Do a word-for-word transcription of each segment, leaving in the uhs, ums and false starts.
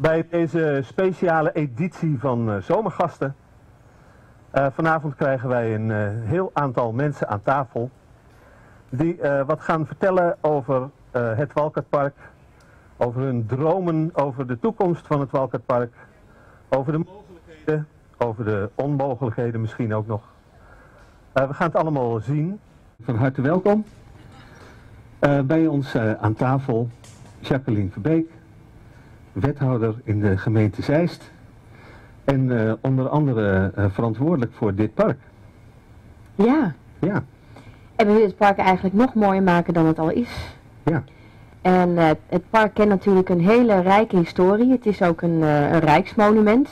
bij deze speciale editie van uh, Zomergasten. Uh, vanavond krijgen wij een uh, heel aantal mensen aan tafel die uh, wat gaan vertellen over uh, het Walkertpark, over hun dromen over de toekomst van het Walkertpark, over de mogelijkheden, over de onmogelijkheden misschien ook nog. Uh, we gaan het allemaal zien. Van harte welkom. Uh, bij ons uh, aan tafel Jacqueline Verbeek, wethouder in de gemeente Zeist en uh, onder andere uh, verantwoordelijk voor dit park. Ja. Ja. En we willen het park eigenlijk nog mooier maken dan het al is. Ja. En uh, het park kent natuurlijk een hele rijke historie. Het is ook een, uh, een rijksmonument.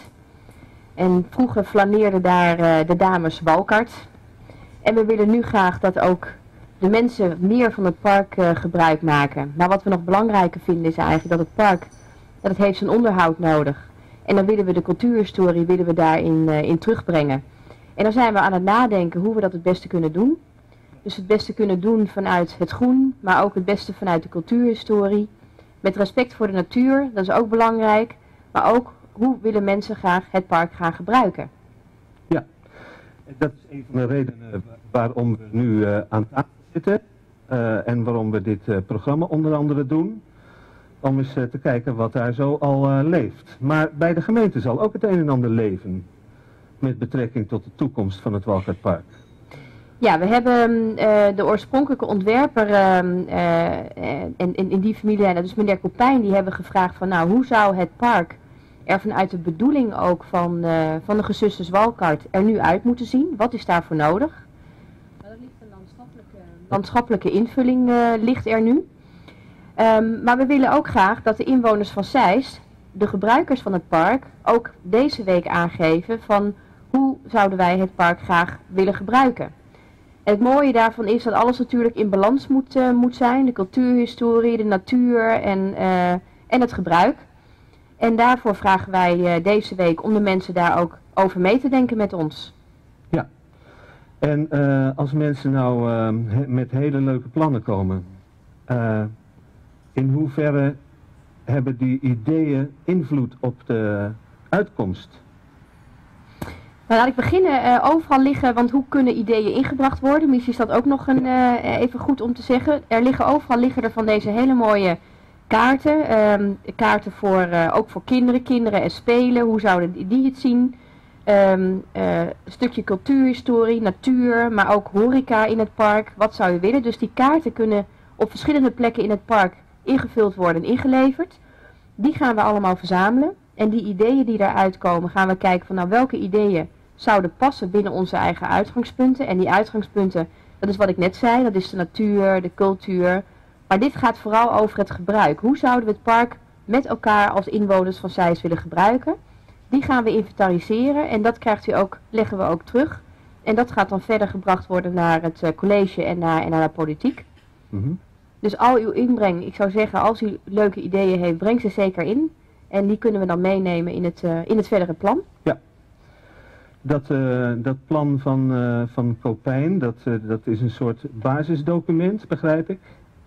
En vroeger flaneerden daar uh, de dames Walkart. En we willen nu graag dat ook de mensen meer van het park uh, gebruik maken. Maar wat we nog belangrijker vinden is eigenlijk dat het park, dat het heeft zijn onderhoud nodig. En dan willen we de cultuurhistorie willen we daarin uh, in terugbrengen. En dan zijn we aan het nadenken hoe we dat het beste kunnen doen. Dus het beste kunnen doen vanuit het groen, maar ook het beste vanuit de cultuurhistorie. Met respect voor de natuur, dat is ook belangrijk. Maar ook hoe willen mensen graag het park gaan gebruiken. Ja, dat is een van de redenen waarom we nu uh, aan tafel zitten. Uh, en waarom we dit uh, programma onder andere doen. Om eens uh, te kijken wat daar zo al uh, leeft. Maar bij de gemeente zal ook het een en ander leven. Met betrekking tot de toekomst van het Walkertpark. Ja, we hebben uh, de oorspronkelijke ontwerper uh, uh, in, in, in die familie, en dat is meneer Kopijn, die hebben gevraagd van nou, hoe zou het park er vanuit de bedoeling ook van, uh, van de gezusters Walkart er nu uit moeten zien? Wat is daarvoor nodig? Nou, dat ligt een landschappelijke, landschappelijke invulling uh, ligt er nu. Um, maar we willen ook graag dat de inwoners van Zeist, de gebruikers van het park, ook deze week aangeven van hoe zouden wij het park graag willen gebruiken. En het mooie daarvan is dat alles natuurlijk in balans moet, uh, moet zijn. De cultuurhistorie, de natuur en, uh, en het gebruik. En daarvoor vragen wij uh, deze week om de mensen daar ook over mee te denken met ons. Ja, en uh, als mensen nou uh, he met hele leuke plannen komen, uh, in hoeverre hebben die ideeën invloed op de uitkomst? Nou, laat ik beginnen. Uh, overal liggen, want hoe kunnen ideeën ingebracht worden? Misschien is dat ook nog een, uh, even goed om te zeggen. Er liggen overal liggen er van deze hele mooie kaarten. Um, kaarten voor, uh, ook voor kinderen, kinderen en spelen. Hoe zouden die het zien? Um, uh, een stukje cultuurhistorie, natuur, maar ook horeca in het park. Wat zou je willen? Dus die kaarten kunnen op verschillende plekken in het park ingevuld worden en ingeleverd. Die gaan we allemaal verzamelen. En die ideeën die daaruit komen, gaan we kijken van nou welke ideeën zouden passen binnen onze eigen uitgangspunten. En die uitgangspunten, dat is wat ik net zei, dat is de natuur, de cultuur. Maar dit gaat vooral over het gebruik. Hoe zouden we het park met elkaar als inwoners van Zeist willen gebruiken? Die gaan we inventariseren en dat krijgt u ook, leggen we ook terug. En dat gaat dan verder gebracht worden naar het uh, college en naar, en naar de politiek. Mm-hmm. Dus al uw inbreng, ik zou zeggen, als u leuke ideeën heeft, breng ze zeker in. En die kunnen we dan meenemen in het, uh, in het verdere plan. Ja. Dat, uh, dat plan van, uh, van Kopijn, dat, uh, dat is een soort basisdocument, begrijp ik?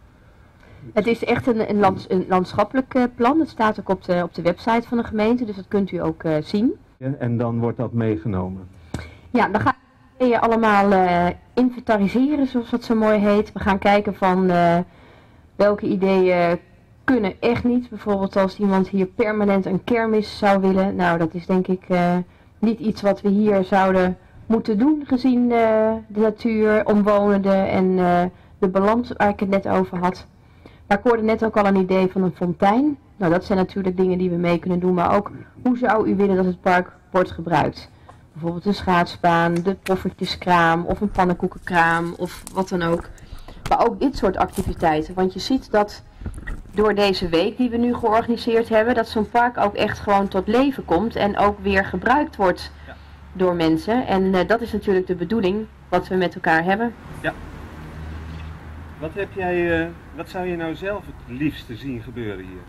Het is echt een, een, lands, een landschappelijk uh, plan. Het staat ook op de, op de website van de gemeente, dus dat kunt u ook uh, zien. Ja, en dan wordt dat meegenomen? Ja, dan gaan we allemaal uh, inventariseren, zoals dat zo mooi heet. We gaan kijken van uh, welke ideeën kunnen echt niet. Bijvoorbeeld als iemand hier permanent een kermis zou willen. Nou, dat is denk ik uh, niet iets wat we hier zouden moeten doen gezien uh, de natuur, omwonenden en uh, de balans waar ik het net over had. Maar ik hoorde net ook al een idee van een fontein. Nou, dat zijn natuurlijk dingen die we mee kunnen doen. Maar ook, hoe zou u willen dat het park wordt gebruikt? Bijvoorbeeld een schaatsbaan, de poffertjeskraam of een pannenkoekenkraam of wat dan ook. Maar ook dit soort activiteiten. Want je ziet dat door deze week die we nu georganiseerd hebben, dat zo'n park ook echt gewoon tot leven komt en ook weer gebruikt wordt ja. door mensen. En uh, dat is natuurlijk de bedoeling wat we met elkaar hebben. Ja. Wat heb jij, uh, wat zou je nou zelf het liefste zien gebeuren hier?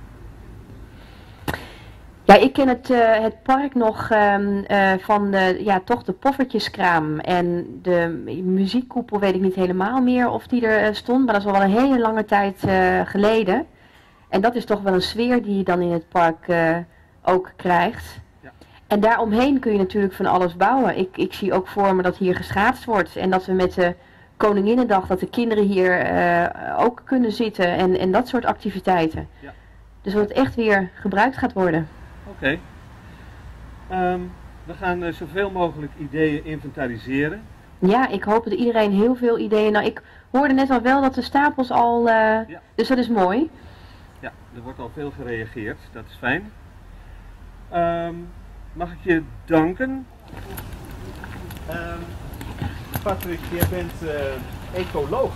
Ja, ik ken het, uh, het park nog um, uh, van de, ja, toch de poffertjeskraam en de muziekkoepel weet ik niet helemaal meer of die er uh, stond, maar dat is al wel een hele lange tijd uh, geleden. En dat is toch wel een sfeer die je dan in het park uh, ook krijgt. Ja. En daaromheen kun je natuurlijk van alles bouwen. Ik, ik zie ook voor me dat hier geschaatst wordt en dat we met de Koninginnedag, dat de kinderen hier uh, ook kunnen zitten en, en dat soort activiteiten. Ja. Dus dat het echt weer gebruikt gaat worden. Oké. Okay. Um, we gaan uh, zoveel mogelijk ideeën inventariseren. Ja, ik hoop dat iedereen heel veel ideeën... Nou, ik hoorde net al wel dat de stapels al... Uh, ja. Dus dat is mooi. Ja, er wordt al veel gereageerd. Dat is fijn. Um, mag ik je danken? Um, Patrick, jij bent uh, ecoloog.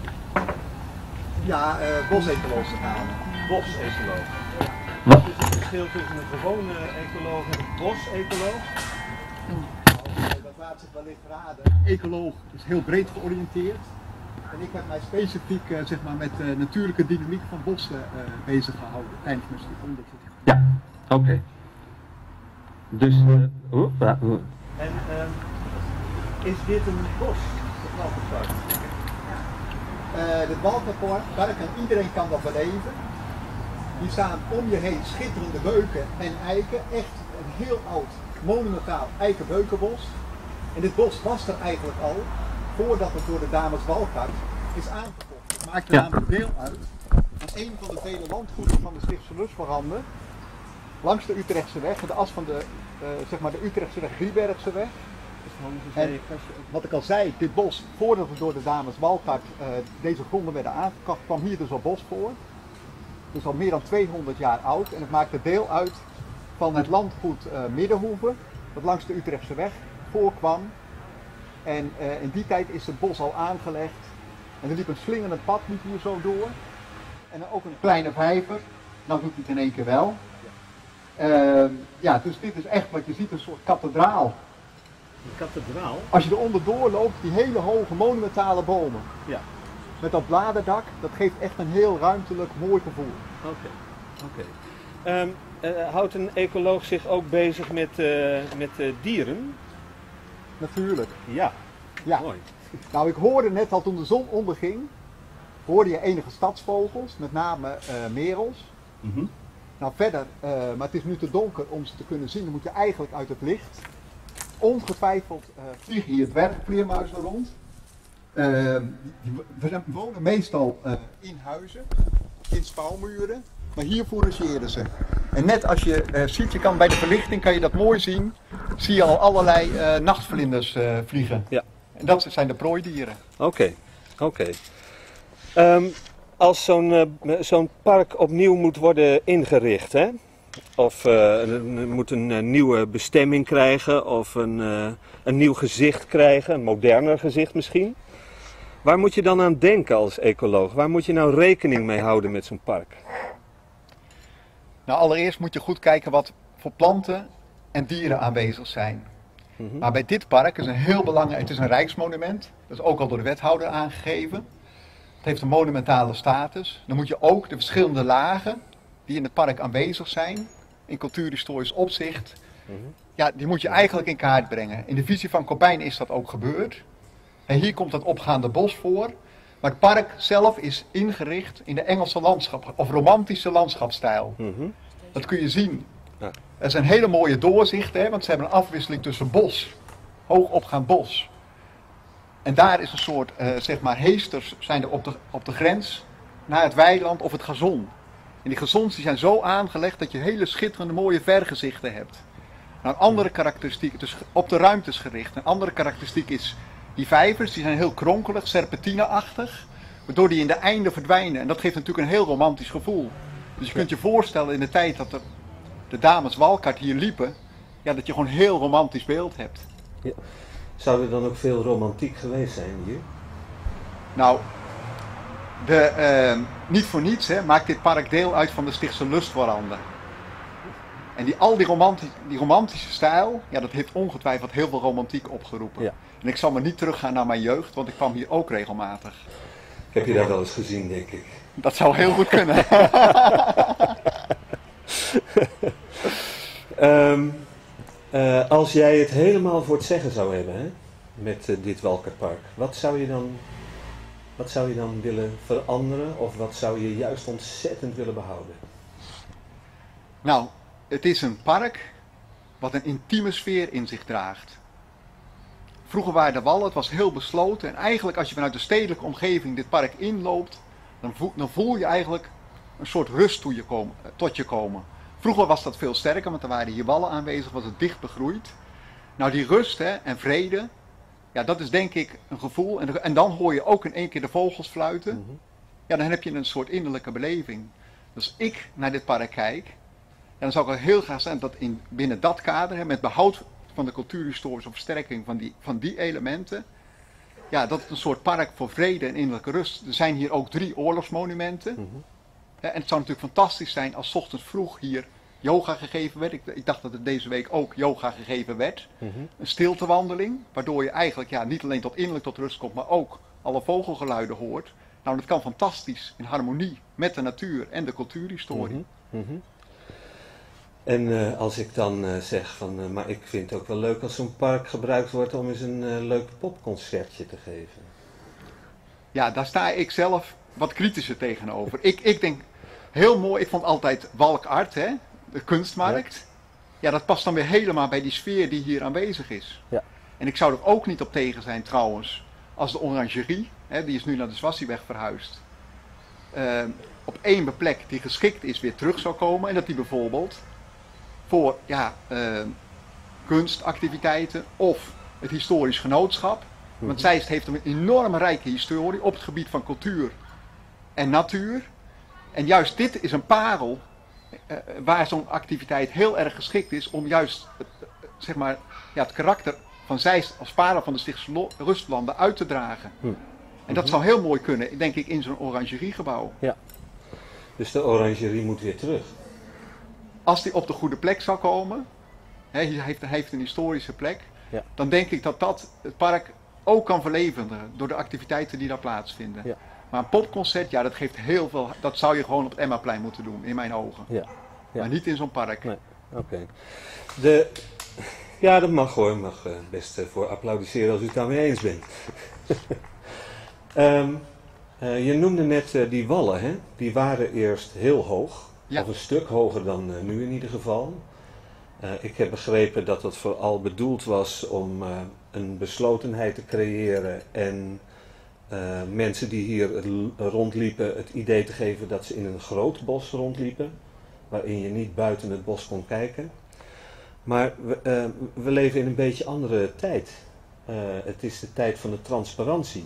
Ja, uh, bosecoloog gaan. Bosecoloog. Wat is het verschil tussen een gewone ecoloog en een bosecoloog? Dat laat zich wellicht raden. Ecoloog is heel breed georiënteerd. En ik heb mij specifiek uh, zeg maar, met de uh, natuurlijke dynamiek van bossen uh, bezig gehouden tijdens mijn studie. Ja, oké. Okay. Dus, uh, uh, uh, uh. En uh, is dit een bos? Het Walkerpark? Uh, het Walkerpark, en iedereen kan dat beleven. Die staan om je heen schitterende beuken en eiken. Echt een heel oud, monumentaal eikenbeukenbos. En dit bos was er eigenlijk al voordat het door de dames Walkart is aangekocht. Het maakt er namelijk deel uit van een van de vele landgoeden van de Stichtse Lustverhanden. Langs de Utrechtse weg, de as van de, uh, zeg maar de Utrechtse weg, Driebergse weg. En wat ik al zei, dit bos, voordat het door de dames Walkart uh, deze gronden werden aangekocht, kwam hier dus al bos voor. Dus al meer dan tweehonderd jaar oud en het maakte deel uit van het landgoed uh, Middenhoeve, dat langs de Utrechtse weg voorkwam. En uh, in die tijd is het bos al aangelegd en er liep een slingerend pad liep hier zo door. En dan ook een kleine vijver, nou doet hij het in één keer wel. Uh, ja, dus dit is echt wat je ziet, een soort kathedraal. Een kathedraal? Als je er onderdoor loopt, die hele hoge monumentale bomen. Ja. Met dat bladerdak, dat geeft echt een heel ruimtelijk mooi gevoel. Oké. Okay. Okay. Um, uh, houdt een ecoloog zich ook bezig met, uh, met uh, dieren? Natuurlijk. Ja. Ja. Mooi. Nou, ik hoorde net al toen de zon onderging, hoorde je enige stadsvogels, met name uh, merels. Mm-hmm. Nou verder, uh, maar het is nu te donker om ze te kunnen zien, dan moet je eigenlijk uit het licht. Ongetwijfeld uh, vliegen hier dwergvleermuizen rond. Uh, die, die wonen meestal uh, in huizen, in spouwmuren, maar hier fourageren ze. En net als je uh, ziet, je kan bij de verlichting kan je dat mooi zien, zie je al allerlei uh, nachtvlinders uh, vliegen. Ja. En dat zijn de prooidieren. Oké, okay. oké. Okay. Um, als zo'n uh, zo'n park opnieuw moet worden ingericht, hè? Of uh, moet een uh, nieuwe bestemming krijgen, of een, uh, een nieuw gezicht krijgen, een moderner gezicht misschien. Waar moet je dan aan denken als ecoloog? Waar moet je nou rekening mee houden met zo'n park? Nou, allereerst moet je goed kijken wat voor planten en dieren aanwezig zijn. Mm-hmm. Maar bij dit park is een heel belangrijk, het is een rijksmonument, dat is ook al door de wethouder aangegeven. Het heeft een monumentale status. Dan moet je ook de verschillende lagen die in het park aanwezig zijn, in cultuurhistorisch opzicht, mm-hmm. ja, die moet je eigenlijk in kaart brengen. In de visie van Coppijn is dat ook gebeurd. En hier komt het opgaande bos voor. Maar het park zelf is ingericht in de Engelse landschap, of romantische landschapsstijl. Mm-hmm. Dat kun je zien. Ja. Er zijn hele mooie doorzichten, hè, want ze hebben een afwisseling tussen bos, hoog opgaand bos. En daar is een soort, uh, zeg maar, heesters zijn er op de, op de grens naar het weiland of het gazon. En die gazons die zijn zo aangelegd dat je hele schitterende mooie vergezichten hebt. Nou, een andere karakteristiek, dus op de ruimtes gericht. Een andere karakteristiek is die vijvers, die zijn heel kronkelig, serpentine-achtig. Waardoor die in de einden verdwijnen. En dat geeft natuurlijk een heel romantisch gevoel. Dus je kunt je voorstellen in de tijd dat de, de dames Walkart hier liepen, ja, dat je gewoon een heel romantisch beeld hebt. Ja. Zou er dan ook veel romantiek geweest zijn hier? Nou, de, uh, niet voor niets hè, maakt dit park deel uit van de Stichtse Lustveranden. En die, al die, romanti die romantische stijl, ja, dat heeft ongetwijfeld heel veel romantiek opgeroepen. Ja. En ik zal maar niet teruggaan naar mijn jeugd, want ik kwam hier ook regelmatig. Ik heb je daar wel eens gezien, denk ik. Dat zou heel goed kunnen. um, uh, als jij het helemaal voor het zeggen zou hebben, hè, met uh, dit Walkerpark, wat zou je dan, wat zou je dan willen veranderen of wat zou je juist ontzettend willen behouden? Nou, het is een park wat een intieme sfeer in zich draagt. Vroeger waren de wallen, het was heel besloten. En eigenlijk als je vanuit de stedelijke omgeving dit park inloopt, dan voel, dan voel je eigenlijk een soort rust toe je komen, tot je komen. Vroeger was dat veel sterker, want er waren hier wallen aanwezig, was het dicht begroeid. Nou die rust hè, en vrede, ja, dat is denk ik een gevoel. En, en dan hoor je ook in één keer de vogels fluiten. Mm-hmm. Ja, dan heb je een soort innerlijke beleving. Dus als ik naar dit park kijk, ja, dan zou ik er heel graag zijn dat in, binnen dat kader, hè, met behoud van de cultuurhistorische versterking van die, van die elementen, ja, dat het een soort park voor vrede en innerlijke rust. Er zijn hier ook drie oorlogsmonumenten. Mm-hmm. Ja, en het zou natuurlijk fantastisch zijn als 's ochtends vroeg hier yoga gegeven werd. Ik, ik dacht dat het deze week ook yoga gegeven werd. Mm-hmm. Een stiltewandeling, waardoor je eigenlijk ja, niet alleen tot innerlijk tot rust komt, maar ook alle vogelgeluiden hoort. Nou, dat kan fantastisch in harmonie met de natuur en de cultuurhistorie. Mm-hmm. Mm-hmm. En uh, als ik dan uh, zeg van, uh, maar ik vind het ook wel leuk als zo'n park gebruikt wordt om eens een uh, leuk popconcertje te geven. Ja, daar sta ik zelf wat kritischer tegenover. ik, ik denk, heel mooi, ik vond altijd Walkart, hè, de kunstmarkt. Ja. ja, dat past dan weer helemaal bij die sfeer die hier aanwezig is. Ja. En ik zou er ook niet op tegen zijn trouwens, als de orangerie, hè, die is nu naar de Zwassiweg verhuisd, uh, op één plek die geschikt is weer terug zou komen. En dat die bijvoorbeeld voor ja, uh, kunstactiviteiten of het historisch genootschap. Mm-hmm. Want Zeist heeft een enorm rijke historie op het gebied van cultuur en natuur. En juist dit is een parel uh, waar zo'n activiteit heel erg geschikt is om juist uh, zeg maar, ja, het karakter van Zeist als parel van de Stichtse Rustlanden uit te dragen. Mm-hmm. En dat zou heel mooi kunnen, denk ik, in zo'n orangeriegebouw. Ja. Dus de orangerie moet weer terug. Als die op de goede plek zou komen, hij heeft, heeft een historische plek, ja. Dan denk ik dat dat het park ook kan verlevendigen door de activiteiten die daar plaatsvinden. Ja. Maar een popconcert, ja, dat geeft heel veel, dat zou je gewoon op het Emmaplein moeten doen, in mijn ogen. Ja. Ja. Maar niet in zo'n park. Nee. Oké. Okay. Ja, dat mag hoor, mag uh, best uh, voor applaudisseren als u het daarmee eens bent. um, uh, je noemde net uh, die wallen, hè? Die waren eerst heel hoog. Ja. Of een stuk hoger dan uh, nu in ieder geval. Uh, ik heb begrepen dat het vooral bedoeld was om uh, een beslotenheid te creëren en uh, mensen die hier rondliepen het idee te geven dat ze in een groot bos rondliepen, waarin je niet buiten het bos kon kijken. Maar we, uh, we leven in een beetje andere tijd. Uh, het is de tijd van de transparantie.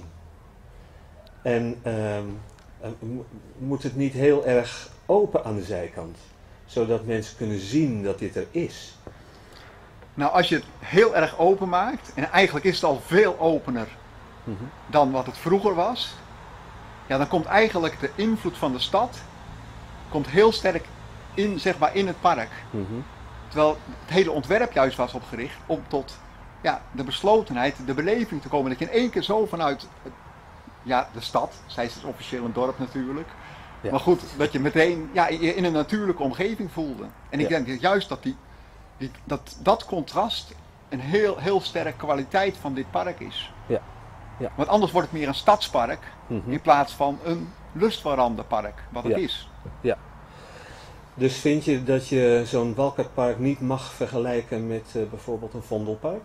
En uh, uh, moet het niet heel erg open aan de zijkant, zodat mensen kunnen zien dat dit er is? Nou, als je het heel erg open maakt, en eigenlijk is het al veel opener mm-hmm. dan wat het vroeger was, ja, dan komt eigenlijk de invloed van de stad komt heel sterk in, zeg maar, in het park. Mm-hmm. Terwijl het hele ontwerp juist was opgericht om tot ja, de beslotenheid, de beleving te komen. Dat je in één keer zo vanuit ja, de stad, zij is officieel een dorp natuurlijk, ja. Maar goed, dat je meteen ja, je in een natuurlijke omgeving voelde. En ik ja. denk juist dat, die, die, dat dat contrast een heel, heel sterke kwaliteit van dit park is. Ja. Ja. Want anders wordt het meer een stadspark mm-hmm. in plaats van een lustveranderpark, wat het ja. is. Ja. Dus vind je dat je zo'n Walkertpark niet mag vergelijken met uh, bijvoorbeeld een Vondelpark?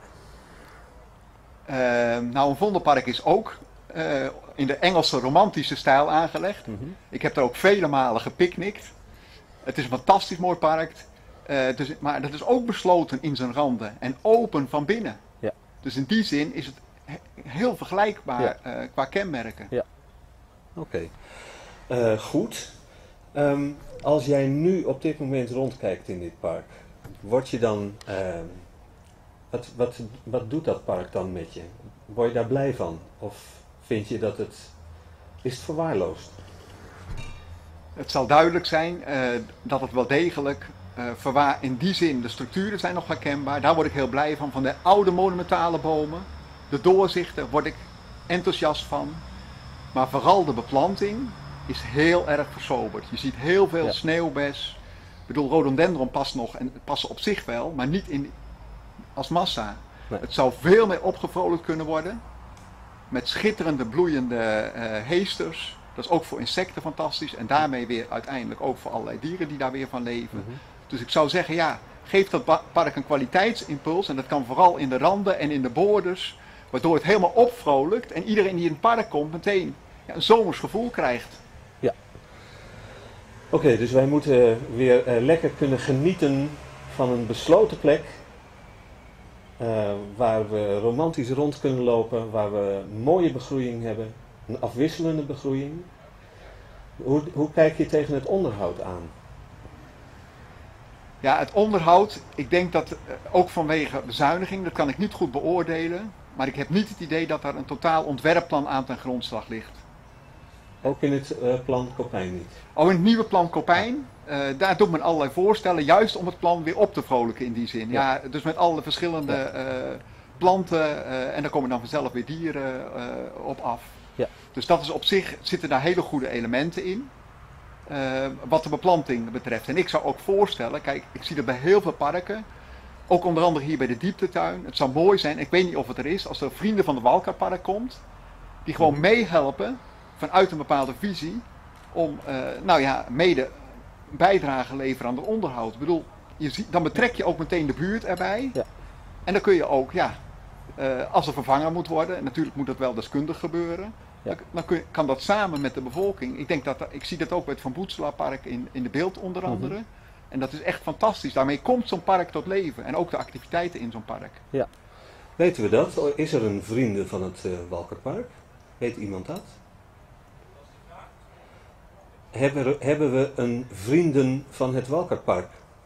Uh, nou, een Vondelpark is ook uh, in de Engelse romantische stijl aangelegd. Mm-hmm. Ik heb er ook vele malen gepicnict. Het is een fantastisch mooi park. Uh, dus, maar dat is ook besloten in zijn randen en open van binnen. Ja. Dus in die zin is het he- heel vergelijkbaar ja. uh, qua kenmerken. Ja. Oké. Okay. Uh, goed. Um, als jij nu op dit moment rondkijkt in dit park, word je dan, uh, wat, wat, wat doet dat park dan met je? Word je daar blij van? Of vind je dat het, is het verwaarloosd? Het zal duidelijk zijn uh, dat het wel degelijk, uh, verwaar, in die zin, de structuren zijn nog herkenbaar. Daar word ik heel blij van. Van de oude monumentale bomen, de doorzichten, word ik enthousiast van. Maar vooral de beplanting is heel erg versoberd. Je ziet heel veel ja. sneeuwbes. Ik bedoel, rhododendron past nog, en passen op zich wel, maar niet in, als massa. Nee. Het zou veel meer opgevrolijkt kunnen worden. Met schitterende bloeiende uh, heesters. Dat is ook voor insecten fantastisch. En daarmee weer uiteindelijk ook voor allerlei dieren die daar weer van leven. Mm-hmm. Dus ik zou zeggen, ja, geef dat park een kwaliteitsimpuls. En dat kan vooral in de randen en in de borders. Waardoor het helemaal opvrolijkt. En iedereen die in het park komt meteen ja, een zomers gevoel krijgt. Ja. Oké, okay, dus wij moeten weer uh, lekker kunnen genieten van een besloten plek. Uh, waar we romantisch rond kunnen lopen. Waar we mooie begroeiing hebben. Een afwisselende begroeiing. Hoe, hoe kijk je tegen het onderhoud aan? Ja, het onderhoud, ik denk dat ook vanwege bezuiniging, dat kan ik niet goed beoordelen. Maar ik heb niet het idee dat daar een totaal ontwerpplan aan ten grondslag ligt. Ook in het uh, plan Kopijn niet? Oh, in het nieuwe plan Kopijn, uh, daar doet men allerlei voorstellen, juist om het plan weer op te vrolijken in die zin. Ja, ja dus met alle verschillende ja. uh, planten uh, en daar komen dan vanzelf weer dieren uh, op af. Ja. Dus dat is op zich, zitten daar hele goede elementen in. Uh, wat de beplanting betreft. En ik zou ook voorstellen, kijk, ik zie dat bij heel veel parken, ook onder andere hier bij de dieptetuin. Het zou mooi zijn, ik weet niet of het er is, als er vrienden van de Walkerpark komt, die gewoon meehelpen vanuit een bepaalde visie om, uh, nou ja, mede bijdrage leveren aan het onderhoud. Ik bedoel, je ziet, dan betrek je ook meteen de buurt erbij. Ja. En dan kun je ook, ja, uh, als er vervangen moet worden, en natuurlijk moet dat wel deskundig gebeuren. Ja. Dan kun je, kan dat samen met de bevolking. Ik denk dat, ik zie dat ook bij het Van Boetselaarpark in, in de Beeld onder andere. Mm-hmm. En dat is echt fantastisch. Daarmee komt zo'n park tot leven. En ook de activiteiten in zo'n park. Ja. Weten we dat? Is er een vrienden van het uh, Walkerpark? Weet iemand dat? Hebben, hebben we een vrienden van het Walkerpark?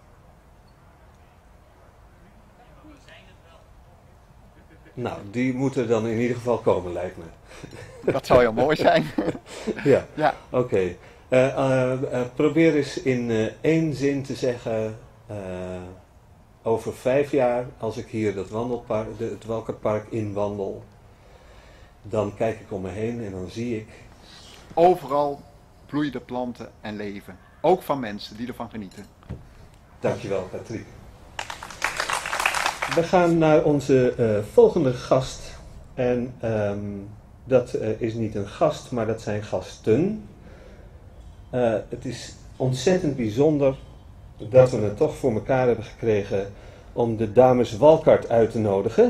Nou, die moeten dan in ieder geval komen, lijkt me. Dat zou heel mooi zijn. Ja, ja. Oké. Okay. Uh, uh, uh, probeer eens in uh, één zin te zeggen, uh, over vijf jaar, als ik hier dat wandelpark, de, het Walkerpark inwandel, dan kijk ik om me heen en dan zie ik... Overal bloeien planten en leven. Ook van mensen die ervan genieten. Dankjewel, Patrick. We gaan naar onze uh, volgende gast. En um, dat uh, is niet een gast, maar dat zijn gasten. Uh, het is ontzettend bijzonder dat we het toch voor elkaar hebben gekregen om de dames Walkart uit te nodigen.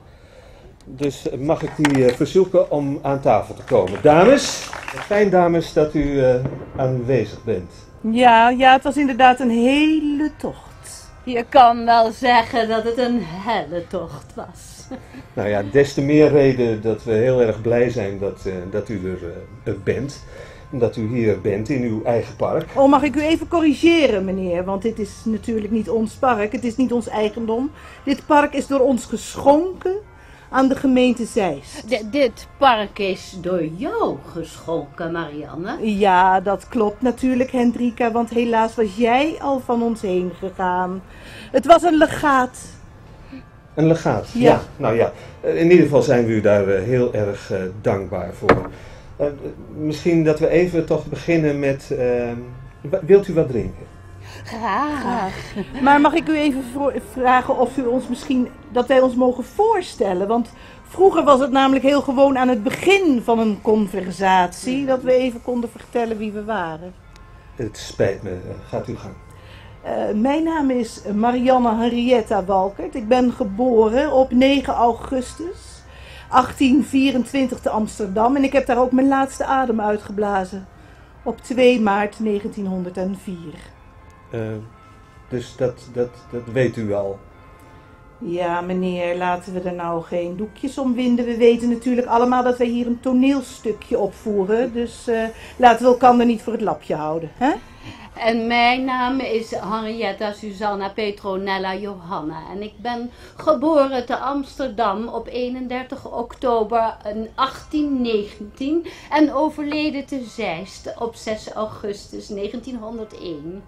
Dus mag ik die uh, verzoeken om aan tafel te komen. Dames, fijn dames dat u uh, aanwezig bent. Ja, ja, het was inderdaad een hele tocht. Je kan wel zeggen dat het een helle tocht was. Nou ja, des te meer reden dat we heel erg blij zijn dat, uh, dat u er uh, bent. Dat u hier bent in uw eigen park. Oh, mag ik u even corrigeren, meneer? Want dit is natuurlijk niet ons park. Het is niet ons eigendom. Dit park is door ons geschonken aan de gemeente Zeist. D- dit park is door jou geschonken, Marianne. Ja, dat klopt natuurlijk, Hendrika. Want helaas was jij al van ons heen gegaan. Het was een legaat. Een legaat? Ja. ja. Nou ja, in ieder geval zijn we u daar uh, heel erg uh, dankbaar voor. Uh, misschien dat we even toch beginnen met... Uh, wilt u wat drinken? Graag. Graag. Maar mag ik u even vragen of u ons misschien... dat wij ons mogen voorstellen? Want vroeger was het namelijk heel gewoon aan het begin van een conversatie... dat we even konden vertellen wie we waren. Het spijt me. Gaat u gang. Uh, mijn naam is Marianne Henrietta Walkert. Ik ben geboren op negen augustus achttien vierentwintig te Amsterdam. En ik heb daar ook mijn laatste adem uitgeblazen. Op twee maart negentienhonderdvier. Uh, dus dat, dat, dat weet u al. Ja, meneer, laten we er nou geen doekjes om winden. We weten natuurlijk allemaal dat wij hier een toneelstukje opvoeren. Dus uh, laten we elkaar niet voor het lapje houden, hè? En mijn naam is Henrietta Susanna Petronella Johanna. En ik ben geboren te Amsterdam op eenendertig oktober achttien negentien. En overleden te Zeist op zes augustus negentienhonderdéén.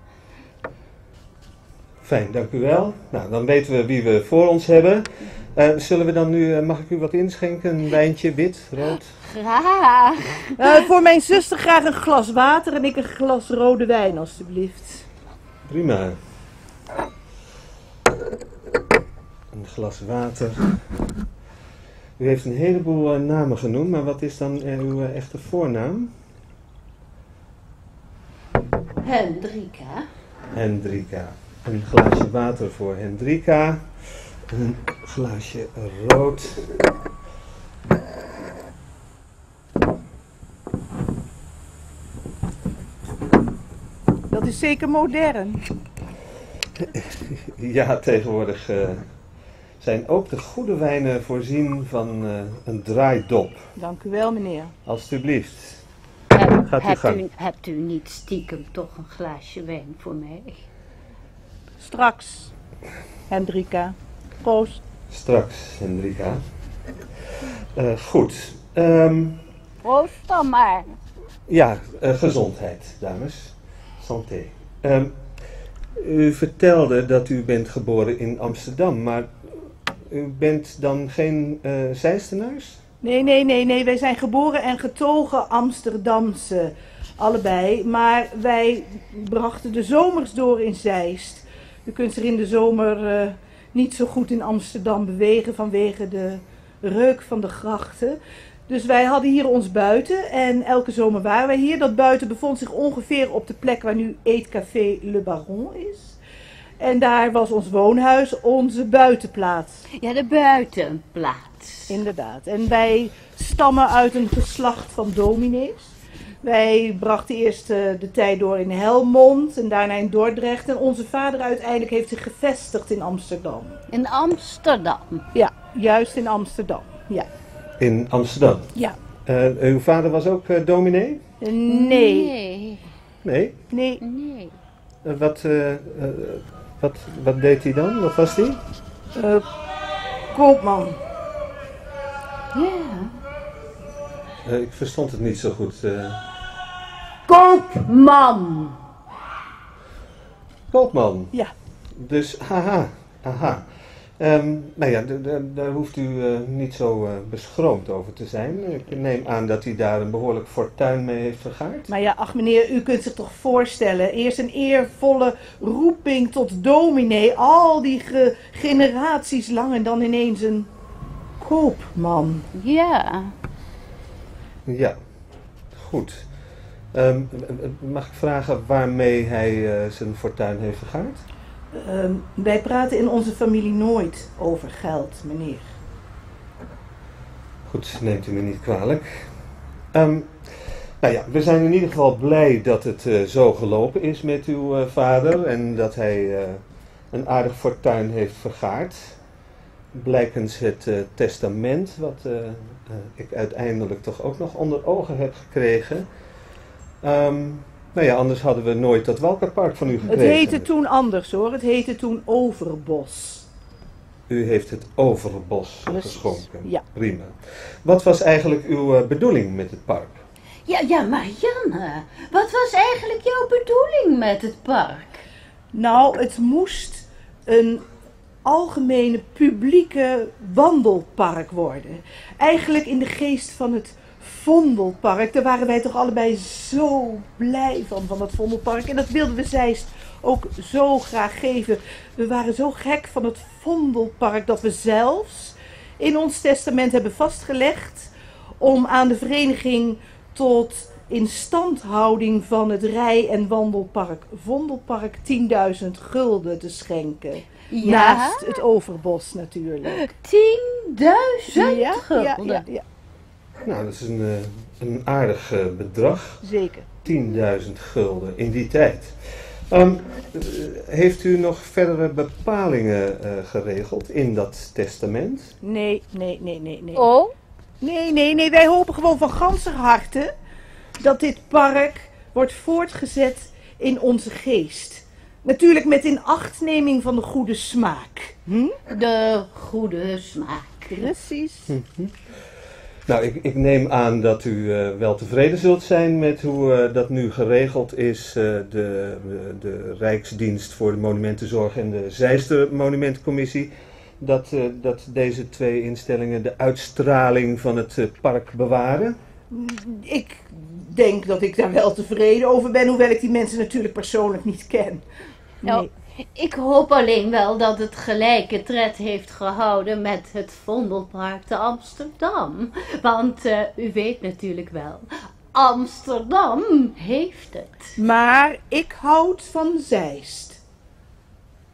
Fijn, dank u wel. Nou, dan weten we wie we voor ons hebben. Uh, zullen we dan nu, uh, mag ik u wat inschenken? Een wijntje, wit, rood? Graag. Uh, voor mijn zuster graag een glas water en ik een glas rode wijn, alstublieft. Prima. Een glas water. U heeft een heleboel uh, namen genoemd, maar wat is dan uh, uw uh, echte voornaam? Hendrika. Hendrika. een glaasje water voor Hendrika. Een glaasje rood. Dat is zeker modern. Ja, tegenwoordig uh, zijn ook de goede wijnen voorzien van uh, een draaidop. Dank u wel, meneer. Alsjeblieft. Heb, Gaat u hebt, gang. u, hebt u niet stiekem toch een glaasje wijn voor mij? Straks, Hendrika. Proost. Straks, Hendrika. Uh, goed. Um, Proost dan maar. ja, uh, gezondheid, dames. Santé. Um, u vertelde dat u bent geboren in Amsterdam, maar u bent dan geen uh, Zeist-enaars? Nee, nee, nee, nee. Wij zijn geboren en getogen Amsterdamse. Allebei. Maar wij brachten de zomers door in Zeist. U kunt zich in de zomer uh, niet zo goed in Amsterdam bewegen vanwege de reuk van de grachten. Dus wij hadden hier ons buiten en elke zomer waren wij hier. Dat buiten bevond zich ongeveer op de plek waar nu Eetcafé Le Baron is. En daar was ons woonhuis, onze buitenplaats. Ja, de buitenplaats. Inderdaad. En wij stammen uit een geslacht van dominees. Wij brachten eerst uh, de tijd door in Helmond en daarna in Dordrecht. En onze vader uiteindelijk heeft zich gevestigd in Amsterdam. In Amsterdam. Ja, juist in Amsterdam. Ja. In Amsterdam? Ja. Uh, uw vader was ook uh, dominee? Uh, nee. Nee. Nee? Nee. Nee. Uh, wat, uh, uh, wat, wat deed hij dan? Wat was hij? Uh, koopman. Ja. Uh, ik verstond het niet zo goed. Uh... Koopman. Koopman? Ja. Dus, haha, aha. Um, nou ja, daar hoeft u uh, niet zo uh, beschroomd over te zijn. Ik neem aan dat hij daar een behoorlijk fortuin mee heeft vergaard. Maar ja, ach meneer, u kunt zich toch voorstellen. Eerst een eervolle roeping tot dominee. Al die ge generaties lang en dan ineens een koopman. Ja. Ja, goed. Um, mag ik vragen waarmee hij uh, zijn fortuin heeft vergaard? Uh, wij praten in onze familie nooit over geld, meneer. Goed, neemt u me niet kwalijk. Um, nou ja, we zijn in ieder geval blij dat het uh, zo gelopen is met uw uh, vader en dat hij uh, een aardig fortuin heeft vergaard. Blijkens het uh, testament, wat uh, uh, ik uiteindelijk toch ook nog onder ogen heb gekregen. Um, nou ja, anders hadden we nooit dat Walkerpark van u gekregen. Het heette toen anders hoor, het heette toen Overbos. U heeft het Overbos Precies. geschonken. Ja. Prima. Wat was eigenlijk uw uh, bedoeling met het park? Ja, ja, Marianne. Wat was eigenlijk jouw bedoeling met het park? Nou, het moest een algemene publieke wandelpark worden. Eigenlijk in de geest van het Vondelpark. Daar waren wij toch allebei zo blij van, van dat Vondelpark. En dat wilden we Zeist ook zo graag geven. We waren zo gek van het Vondelpark dat we zelfs in ons testament hebben vastgelegd om aan de vereniging tot instandhouding van het rij- en wandelpark Vondelpark tienduizend gulden te schenken. Ja? Naast het Overbos natuurlijk. tienduizend Ja, gulden. ja, ja, ja, Nou, dat is een, uh, een aardig uh, bedrag. zeker. tienduizend gulden in die tijd. Um, uh, heeft u nog verdere bepalingen uh, geregeld in dat testament? Nee, nee, nee, nee, nee. Oh? Nee, nee, nee. Wij hopen gewoon van ganser harte dat dit park wordt voortgezet in onze geest. Natuurlijk met inachtneming van de goede smaak. Hm? De goede smaak. Precies. Mm-hmm. Nou, ik, ik neem aan dat u uh, wel tevreden zult zijn met hoe uh, dat nu geregeld is. Uh, de, de, de Rijksdienst voor de Monumentenzorg en de Zeister Monumentencommissie. Dat, uh, dat deze twee instellingen de uitstraling van het uh, park bewaren. Ik denk dat ik daar wel tevreden over ben, hoewel ik die mensen natuurlijk persoonlijk niet ken. Nou, ik hoop alleen wel dat het gelijke tred heeft gehouden met het Vondelpark te Amsterdam. Want uh, u weet natuurlijk wel, Amsterdam heeft het. Maar ik houd van Zeist.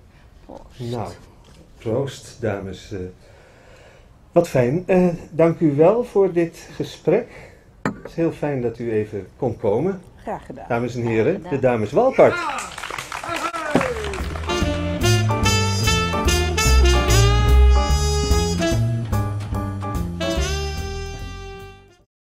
Nou, proost, dames. Uh, wat fijn. Uh, dank u wel voor dit gesprek. Het is heel fijn dat u even kon komen. Graag gedaan. Dames en heren, de dames Walkart.